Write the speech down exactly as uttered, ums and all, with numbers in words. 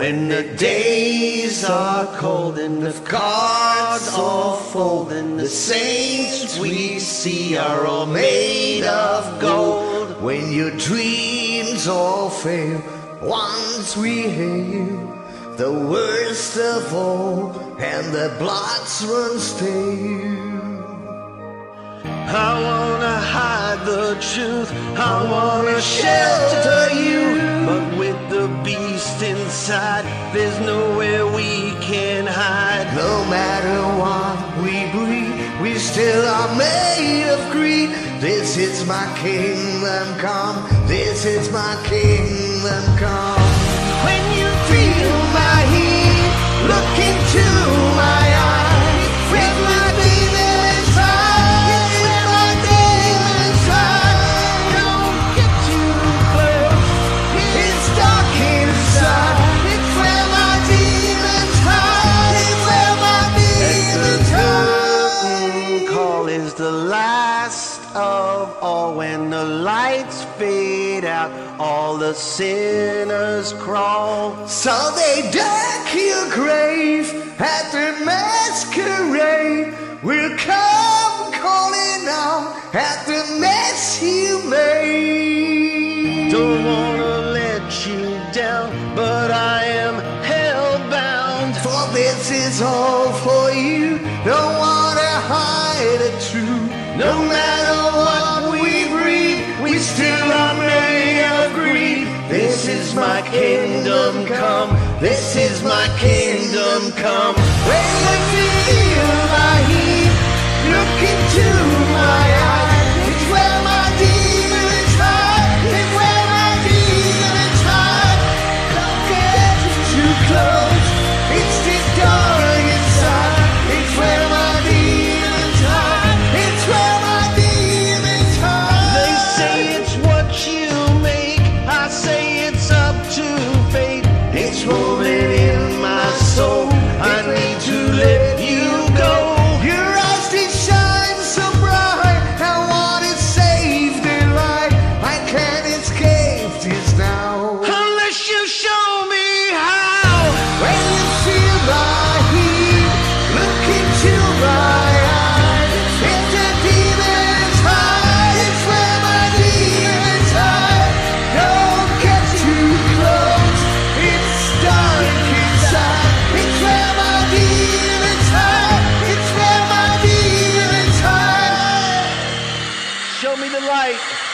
When the days are cold and the cards all fold, and the saints we see are all made of gold. When your dreams all fail, once we hail the worst of all, and the blood runs stale. I wanna hide the truth, I wanna shelter you, but with the beast inside, there's nowhere we can hide. No matter what we breed, we still are made of greed. This is my kingdom come, this is my kingdom come. When you Feel my heat, look into my eyes, with my demons high, with my demons high. don't get too close, It's dark inside, it's where my demons hide, it's where my demons hide. curtain call is the last of all. When the lights fade out, all the sinners crawl. So they deck your grave at the masquerade. We'll come calling out at the mess you made. Don't wanna let you down, but I am hellbound. For this is all for you. Don't wanna hide the truth. No matter what we breed, we still are made of greed. This is my kingdom come, this is my kingdom come. When you feel my heat, look into my eyes. It's where my demons hide. It's where my demons hide. Don't get too close. It's too dark inside. It's where my demons hide. It's where my demons hide. They say it's what you make, I say it's up to fate. It's rolling in my soul, I need to let you go. Your eyes they shine so bright. I wanna save their life. I can't escape this now. Unless you show me how. When you feel my heat, look into my eyes. If the demons hide, it's where my demons hide. Don't get too close. It's dark inside. It's where my demons hide. It's where my demons hide. Show me the light.